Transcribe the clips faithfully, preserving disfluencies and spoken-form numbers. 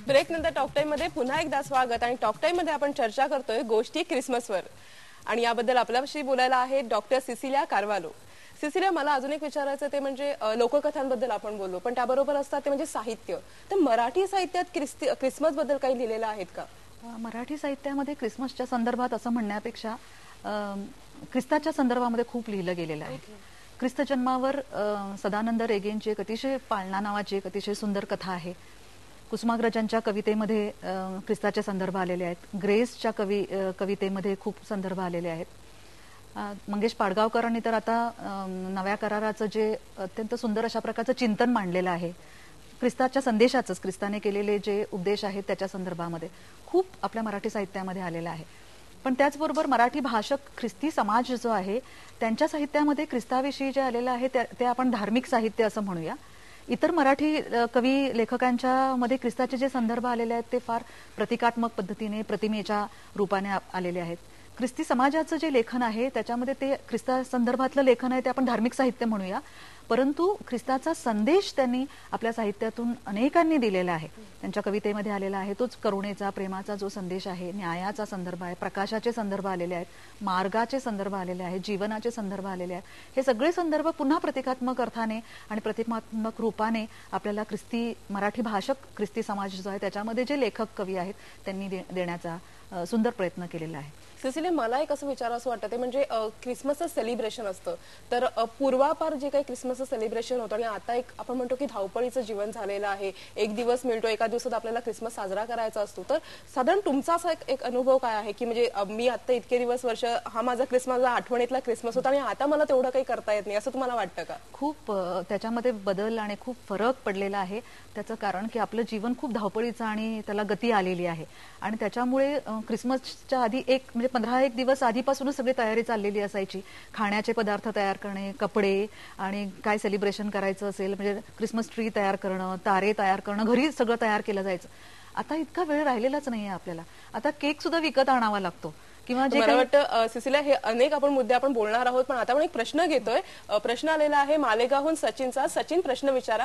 Break नंतर talk time मध्ये पुन्हा एकदा स्वागत आणि टॉक टाइम मध्ये आपण चर्चा करतोय गोष्टी क्रिसमसवर आणि याबद्दल आपल्याशी बोलायला आहे डॉक्टर सिसिलिया कार्वालो। सिसिलिया, मला अजून एक विचारायचं ते म्हणजे लोककथांबद्दल आपण बोललो, पण त्याबरोबर असतात ते म्हणजे साहित्य। तर मराठी साहित्यात क्रिसमस बद्दल काही लिहिलेलं आहेत का? मराठी साहित्यामध्ये क्रिसमसच्या संदर्भात असं म्हणण्यापेक्षा ख्रिस्ताच्या संदर्भामध्ये खूप लिहिलं गेलेलं आहे। ख्रिस्त जन्मावर सदानंद रेगेंची एक अतिशय पाळणा नावाची एक अतिशय सुंदर कथा आहे। कुसुमाग्रजांच्या कवितेमध्ये ख्रिस्ताचे संदर्भ आलेले आहेत। ग्रेसच्या कवी कवितेमध्ये खूप संदर्भ आलेले आहेत। मंगेश पाडगावकरांनी तर आता नव्या कराराचं जे अत्यंत सुंदर अशा प्रकारचं चिंतन मांडलेलं आहे, ख्रिस्ताच्या संदेशाचंच, ख्रिस्ताने केलेले जे उपदेश आहेत त्याच्या संदर्भामध्ये खूप आपल्या मराठी साहित्यामध्ये आलेलं आहे। पण त्याचबरोबर मराठी भाषक ख्रिस्ती समाज जो आहे त्यांच्या साहित्यामध्ये ख्रिस्ताविषयी जे आलेलं आहे ते आपण धार्मिक साहित्य असं म्हणूया। इतर मराठी कवी लेखकांच्या मध्ये ख्रिस्ताचे जे संदर्भ आलेले आहेत ते फार प्रतिकात्मक पद्धतीने प्रतिमेच्या रूपाने आलेले आहेत। ख्रिस्ती समाजाचं जे लेखन आहे त्याच्यामध्ये ते ख्रिस्ता संदर्भातलं लेखन आहे ते आपण धार्मिक साहित्य म्हणूया, परंतु ख्रिस्ताचा संदेश त्यांनी आपल्या साहित्यातून अनेकांनी दिलेला आहे। त्यांच्या कवितेमध्ये आलेला आहे तोच करुणेचा, प्रेमाचा जो संदेश आहे, न्यायाचा संदर्भ आहे, प्रकाशाचे संदर्भ आलेले आहेत, मार्गाचे संदर्भ आलेले आहेत, जीवनाचे संदर्भ आलेले आहेत। हे सगळे संदर्भ पुन्हा प्रतिकात्मक अर्थाने आणि प्रतिमात्मक रूपाने आपल्याला ख्रिस्ती मराठी भाषक ख्रिस्ती समाज जो आहे त्याच्यामध्ये जे लेखक कवी आहेत त्यांनी देण्याचा सुंदर प्रयत्न केलेला आहे। सिसिलिया, मला एक असं विचारावंसं वाटतं ते म्हणजे क्रिसमसचं सेलिब्रेशन असतं, तर पूर्वापार जे काही क्रिसमसचं सेलिब्रेशन होतं आणि आता एक आपण म्हणतो की धावपळीचं जीवन झालेलं आहे, एक दिवस मिळतो, एका दिवसात आपल्याला क्रिसमस साजरा करायचा असतो, तर साधारण तुमचा असा एक अनुभव काय आहे की म्हणजे मी आता इतके दिवस वर्ष हा माझा क्रिसमस आठवणीतला क्रिसमस होता आणि आता मला तेवढं काही करता येत नाही, असं तुम्हाला वाटतं का? खूप त्याच्यामध्ये बदल आणि खूप फरक पडलेला आहे। त्याचं कारण की आपलं जीवन खूप धावपळीचं आणि त्याला गती आलेली आहे आणि त्याच्यामुळे क्रिसमसच्या आधी एक म्हणजे पंधरा एक दिवस आधीपासूनच सगळी तयारी चाललेली असायची। खाण्याचे पदार्थ तयार करणे, कपडे आणि काय सेलिब्रेशन करायचं असेल म्हणजे क्रिसमस ट्री तयार करणं, तारे तयार करणं, घरी सगळं तयार केलं जायचं। आता इतका वेळ राहिलेलाच नाहीये आपल्याला। आता केक सुद्धा विकत आणावा लागतो किंवा जे मला वाटतं सिसिलिया हे अनेक आपण मुद्दे आपण बोलणार आहोत, पण आता आपण एक प्रश्न घेतोय। प्रश्न आलेला आहे मालेगावहून सचिनचा। सचिन, प्रश्न विचारा।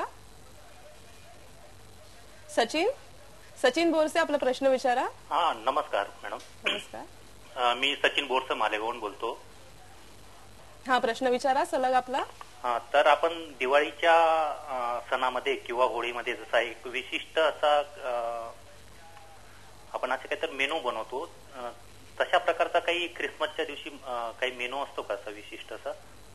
सचिन सचिन बोरसे, आपला प्रश्न विचारा। हा, नमस्कार मॅडम। नमस्कार, मी सचिन बोरसे मालेगावहून बोलतो। हा, प्रश्न विचारा सलग आपला। हा, तर आपण दिवाळीच्या सणामध्ये किंवा होळीमध्ये जसा एक विशिष्ट असा आपण असं काहीतरी मेनू बनवतो, तशा प्रकारचा काही क्रिसमसच्या दिवशी काही मेनू असतो का असा विशिष्ट असा?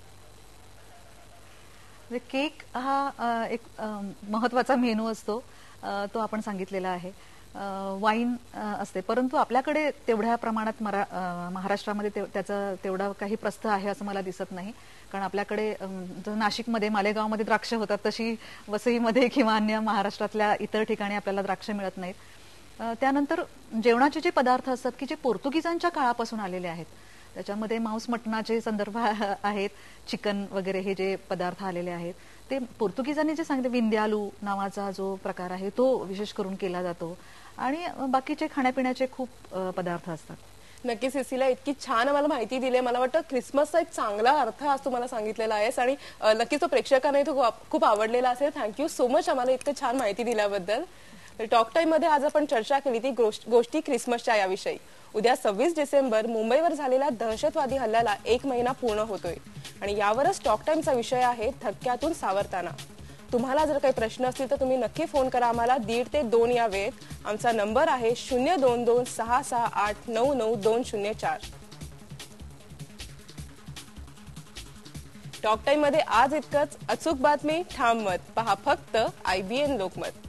केक हा एक महत्वाचा मेनू असतो, तो आपण सांगितलेला आहे। वाईन असते, परंतु आपल्याकडे तेवढ्या प्रमाणात मरा महाराष्ट्रामध्ये त्याचं तेवढा काही प्रस्थ आहे असं मला दिसत नाही, कारण आपल्याकडे नाशिकमध्ये मालेगावमध्ये द्राक्ष होतात तशी वसईमध्ये किंवा अन्य महाराष्ट्रातल्या इतर ठिकाणी आपल्याला द्राक्ष मिळत नाहीत। त्यानंतर जेवणाचे जे पदार्थ असतात की जे पोर्तुगीजांच्या काळापासून आलेले आहेत, त्याच्यामध्ये मांस मटणाचे संदर्भ आहेत, चिकन वगैरे हे जे पदार्थ आलेले आहेत ते पोर्तुगीजांनी जे सांगितले, विंद्यालू नावाचा जो प्रकार आहे तो विशेष करून केला जातो आणि बाकीचे खाण्यापिण्याचे खूप पदार्थ असतात। नक्कीच सिसिलिया, इतकी छान मला माहिती दिली। मला वाटतं क्रिसमसचा एक चांगला अर्थ आज तुम्हाला सांगितलेला आहेस आणि नक्कीच तो प्रेक्षकांनाही तो खूप आवडलेला असेल। थँक्यू सो मच आम्हाला इतकं छान माहिती दिल्याबद्दल। टॉक टाइम मध्ये आज आपण चर्चा केली ती गोष्टी क्रिसमसच्या याविषयी। उद्या सव्वीस डिसेंबर मुंबईवर झालेल्या दहशतवादी हल्ल्याला एक महिना पूर्ण होतोय आणि यावरच टॉक टाइमचा विषय आहे धक्क्यातून सावरताना। तुम्हाला जर काही प्रश्न असतील तर तुम्ही नक्की फोन करा आम्हाला दीड ते दोन या वेळेत। आमचा नंबर आहे शून्य दोन दोन सहा सहा आठ नऊ नऊ दोन शून्य चार। टॉक टाइम मध्ये आज इतकंच। अचूक बातमी, ठाम मत, पहा फक्त आय बी एन लोकमत।